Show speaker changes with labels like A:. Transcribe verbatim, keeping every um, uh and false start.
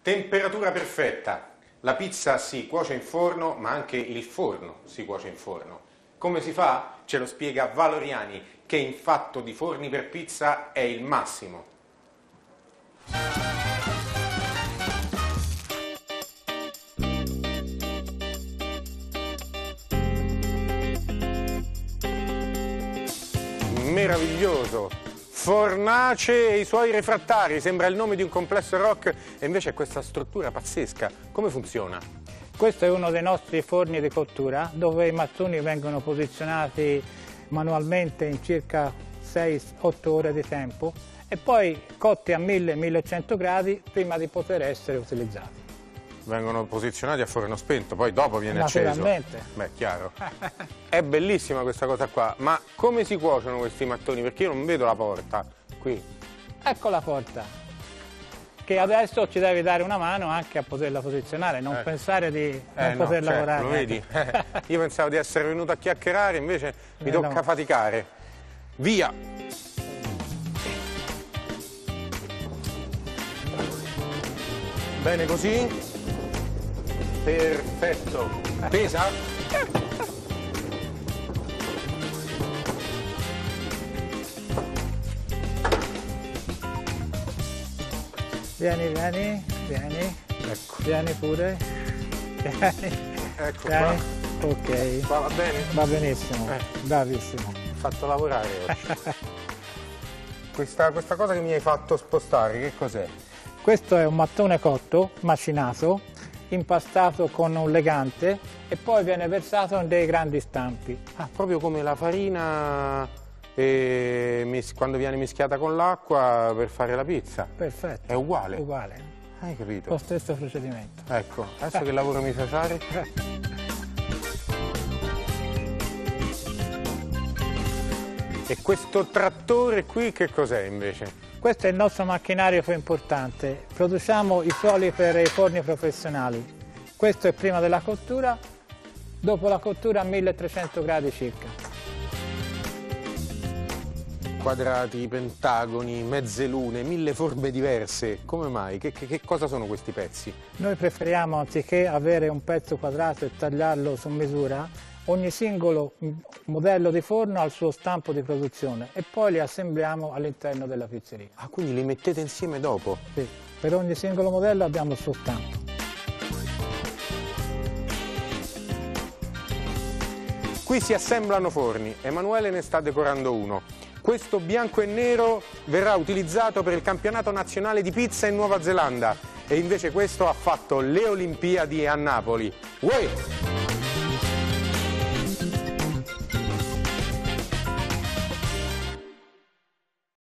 A: Temperatura perfetta. La pizza si cuoce in forno, ma anche il forno si cuoce in forno. Come si fa? Ce lo spiega Valoriani, che in fatto di forni per pizza è il massimo. Meraviglioso! Fornace e i suoi refrattari, sembra il nome di un complesso rock e invece è questa struttura pazzesca. Come funziona?
B: Questo è uno dei nostri forni di cottura dove i mattoni vengono posizionati manualmente in circa sei otto ore di tempo e poi cotti a mille millecento gradi prima di poter essere utilizzati.
A: Vengono posizionati a forno spento, poi dopo viene acceso.
B: Naturalmente.
A: Beh, chiaro. È bellissima questa cosa qua, ma come si cuociono questi mattoni? Perché io non vedo la porta qui.
B: Ecco la porta, che adesso ci devi dare una mano anche a poterla posizionare, non
A: eh.
B: pensare di non
A: eh,
B: poter
A: no,
B: lavorare.
A: Certo, lo vedi? Eh, io pensavo di essere venuto a chiacchierare, invece mi
B: eh,
A: tocca
B: no.
A: faticare. Via! Bene così? Perfetto. Pesa?
B: Vieni, vieni, vieni.
A: Ecco.
B: Vieni pure. Vieni.
A: Ecco
B: Vieni.
A: qua.
B: Ok.
A: Qua va bene?
B: Va benissimo,
A: Eh.
B: bravissimo.
A: Ho fatto lavorare oggi. questa, questa cosa che mi hai fatto spostare, che cos'è?
B: Questo è un mattone cotto, macinato, impastato con un legante e poi viene versato in dei grandi stampi.
A: Ah, proprio come la farina eh, mis- quando viene mischiata con l'acqua per fare la pizza.
B: Perfetto.
A: È uguale?
B: Uguale.
A: Hai capito?
B: Lo stesso procedimento.
A: Ecco, adesso che lavoro mi fai fare? E questo trattore qui che cos'è invece?
B: Questo è il nostro macchinario più importante. Produciamo i suoli per i forni professionali. Questo è prima della cottura, dopo la cottura a milletrecento gradi circa.
A: Quadrati, pentagoni, mezze lune, mille forme diverse. Come mai? Che, che, che cosa sono questi pezzi?
B: Noi preferiamo, anziché avere un pezzo quadrato e tagliarlo su misura, ogni singolo modello di forno ha il suo stampo di produzione e poi li assembliamo all'interno della pizzeria.
A: Ah, quindi li mettete insieme dopo?
B: Sì, per ogni singolo modello abbiamo il suo stampo.
A: Qui si assemblano forni, Emanuele ne sta decorando uno. Questo bianco e nero verrà utilizzato per il campionato nazionale di pizza in Nuova Zelanda e invece questo ha fatto le Olimpiadi a Napoli. Uè!